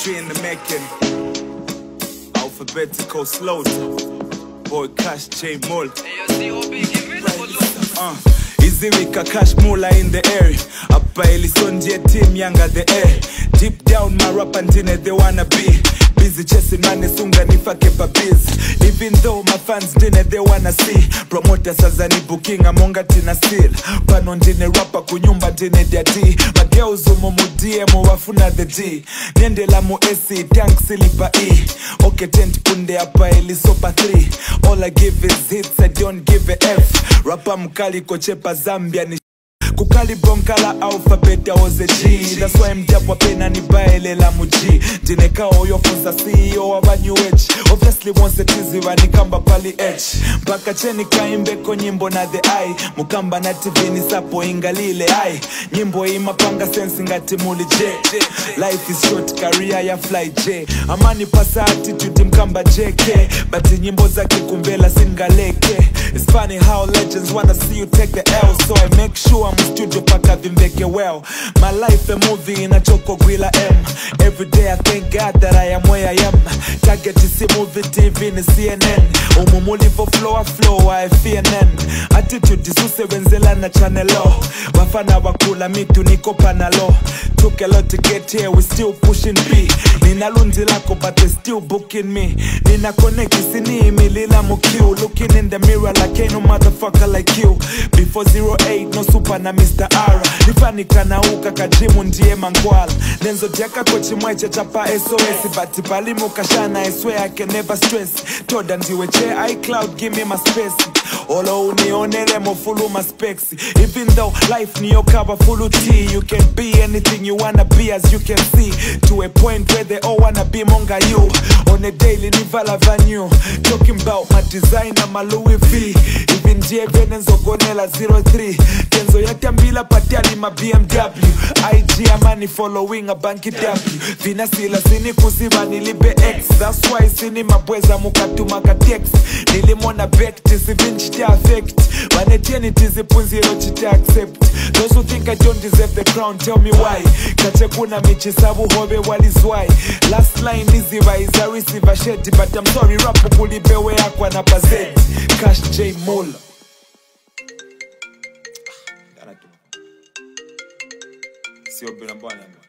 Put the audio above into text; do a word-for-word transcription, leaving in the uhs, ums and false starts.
three in the making. Alphabetical Slaughter. Boy Cash, Jae uh, Easy wika Cash Mula in the air. Uppa Elisonje team younger the air. Deep down my rapper ndine they wanna be. Busy chasing money sunga nifake pa biz. Even though my fans dine they wanna see. Promoters azani booking amonga tina still. Pano ndine rapper kunyumba ndine dia D. Mageuzo mumudie muwafuna the D. Niende la mu S C tank silipa E. Okay tent kunde apa Elisopa three. All I give is hits, I don't give a F. Rapper mkali kochepa Zambia ni Kukali bonkala alphabet was a G. That's why I'm jab wapena ni baele la muji. Jineka oyo funza C E O of a new age. Obviously once it is ni kamba pali H. Baka cheni kaimbe ko nyimbo na the I. Mukamba na T V ni sapo ingalile I. Nyimbo ima panga sense ngati muli J. Life is short, career ya fly J. Amani pasa attitude mkamba J K. But nyimbo za kikumbela singaleke. It's funny how legends wanna see you take the L. So I make sure I'm studio paka vimbeke well. My life a movie in a choco grilla M. Every day I thank God that I am where I am. Target to see movie T V in C N N. Umumuli for flow a flow I F N N. Attitude disuse wenzela na channel O. Wafana wakula mitu niko panalo. Took a lot to get here, we still pushing B. Nina lundi lako but they still booking me. Nina connect isini milila mukiu. Looking in the mirror like ain't no motherfucker like you. Before zero eight no super na Mister R. Nifanika na uka kajimu ndiye mangwala. Nenzo jaka kochi mweche chapa S O S. Bati palimu kashana I swear I can never stress. Toda ndiwe che iCloud give me my space. Olo unionere mo fulu my specs. Even though life ni yo cover fulu T. You can be anything you wanna be as you can see. To a point where they all wanna be monga you. On a daily nivala venue. Talking about my designer my Louis V. Even J Venenzo Gonela zero three. Kenzo yatambila patiali ma B M W. I G amani following a banki W. Vina sila sini kusiba nilibe X. That's why sini mabweza mukatuma katex. Nilimona bet tisi vinci te affect. Wanetieni tizi punzi rochi te accept. Those who think I don't deserve the crown tell me why. Kache kuna michisabu hobe walizwai. Last line easy by is a receiver sheti. But I'm sorry rapu kulibewe akwa na bazeti. Cash Jae Sio bila bwana.